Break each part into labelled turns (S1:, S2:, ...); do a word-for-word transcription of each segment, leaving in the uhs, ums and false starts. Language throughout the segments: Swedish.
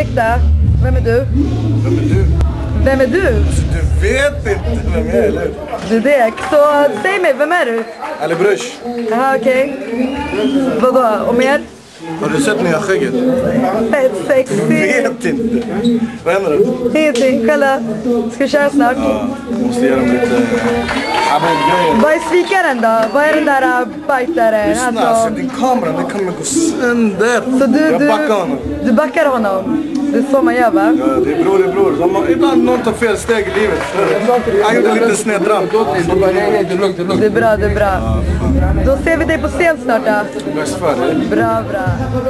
S1: ursäkta, vem är du?
S2: Vem är du?
S1: Vem är du?
S2: Alltså, du vet inte vem jag är, eller?
S1: Du Dek, så säg mig, vem är du?
S2: Ali Brush.
S1: Jaha, okej. Okay. Vadå, och mer?
S2: Har du sett nya skägget?
S1: Fett sexy.
S2: Jag vet inte. Vad händer det?
S1: Ingenting, kolla. Ska vi köra snart?
S2: Ja, måste ge dem lite Hamel-grejer.
S1: Vad är svikaren då? Vad är den där uh, bitaren?
S2: Lyssna,
S1: alltså,
S2: alltså din kamera, den kommer gå sönder.
S1: Så du,
S2: jag
S1: du,
S2: backar honom.
S1: Du backar honom? Det är så man gör, va?
S2: Ja, det är bror, det är bror. De, ibland någon tar fel steg i livet. Han gjorde lite snedram.
S1: Det är bra, det är bra. Då ser vi dig på scen snart då.
S2: Bäst för dig.
S1: Bra, bra.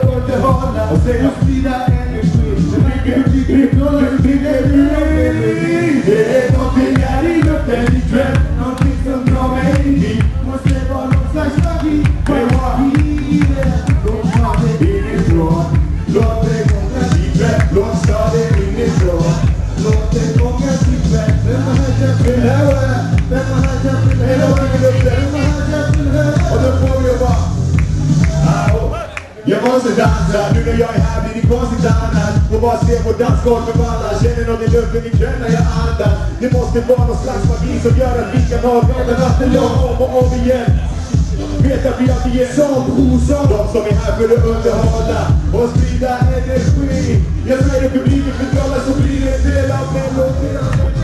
S3: Jag måste dansa, nu när jag är här blir det konstigt annat. Och bara se på dansgolv med alla. Känner någon i luften ikväll när jag andas. Det måste vara någon slags magi som gör att vi kan ha den natten lång om och om igen. Vet att vi alltid är som hos de som är här för att underhålla och sprida energi. Jag säger publiken förtalar så blir det en del av melodin.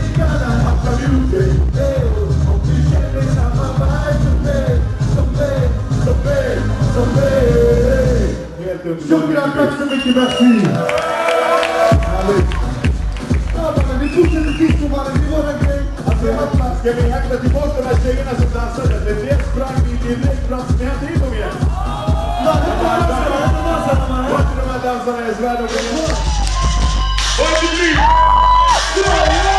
S3: Om du känner samma vibe som mig, som mig, som mig, som mig. Shukran, tack så mycket, merci. Härligt. Ja, men vi fortsätter sist och mannen, det var en grej. Alltså, ska vi häkta tillbaka de här tjejerna som dansade? Men det sprang vi direkt fram till hända in dem igen. Vart är de här dansarna i Sverige? Vart är de?